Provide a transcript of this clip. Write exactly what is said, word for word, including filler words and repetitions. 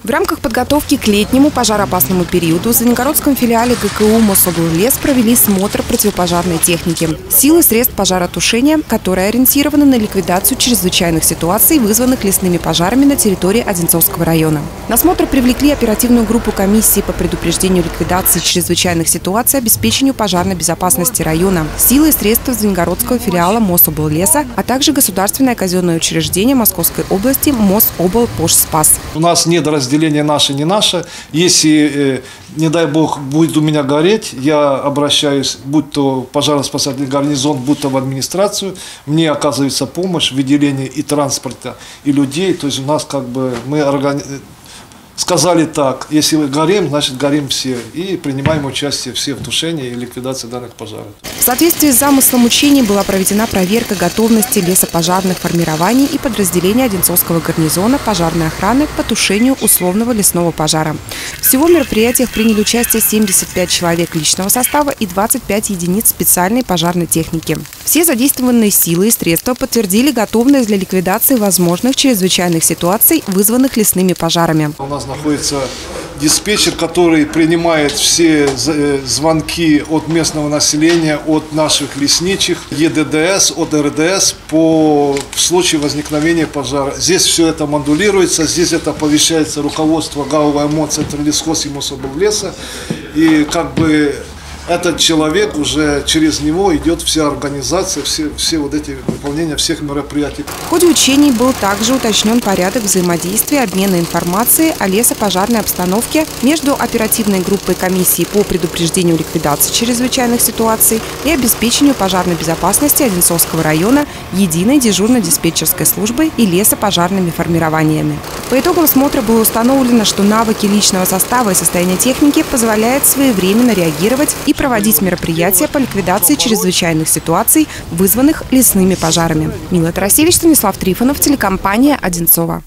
В рамках подготовки к летнему пожароопасному периоду в Звенигородском филиале ГКУ Мособллес провели смотр противопожарной техники. Силы средств пожаротушения, которые ориентированы на ликвидацию чрезвычайных ситуаций, вызванных лесными пожарами на территории Одинцовского района. На смотр привлекли оперативную группу комиссии по предупреждению ликвидации чрезвычайных ситуаций, обеспечению пожарной безопасности района, силы и средства Звенигородского филиала Мособллеса, а также государственное казенное учреждение Московской области Мособлпожспас. У нас нет разделения наше, не наше. Если, не дай бог, будет у меня гореть, я обращаюсь, будь то пожаро-спасательный гарнизон, будь то в администрацию, мне оказывается помощь в выделении и транспорта, и людей. То есть у нас как бы мы органи... сказали так: если мы горим, значит горим все, и принимаем участие все в тушении и ликвидации данных пожаров. В соответствии с замыслом учений была проведена проверка готовности лесопожарных формирований и подразделений Одинцовского гарнизона пожарной охраны по тушению условного лесного пожара. Всего в мероприятиях приняли участие семьдесят пять человек личного состава и двадцать пять единиц специальной пожарной техники. Все задействованные силы и средства подтвердили готовность для ликвидации возможных чрезвычайных ситуаций, вызванных лесными пожарами. У нас находится диспетчер, который принимает все звонки от местного населения, от наших лесничих, ЕДДС, от РДС по в случае возникновения пожара. Здесь все это модулируется, здесь это оповещается руководство ГАО МО Центрлесхоз и Мособллеса. И как бы этот человек, уже через него идет вся организация, все, все вот эти выполнения всех мероприятий. В ходе учений был также уточнен порядок взаимодействия, обмена информацией о лесопожарной обстановке между оперативной группой комиссии по предупреждению и ликвидации чрезвычайных ситуаций и обеспечению пожарной безопасности Одинцовского района единой дежурно-диспетчерской службой и лесопожарными формированиями. По итогам смотра было установлено, что навыки личного состава и состояние техники позволяют своевременно реагировать и проводить мероприятия по ликвидации чрезвычайных ситуаций, вызванных лесными пожарами. Мила Тарасевич, Станислав Трифонов, телекомпания «Одинцово».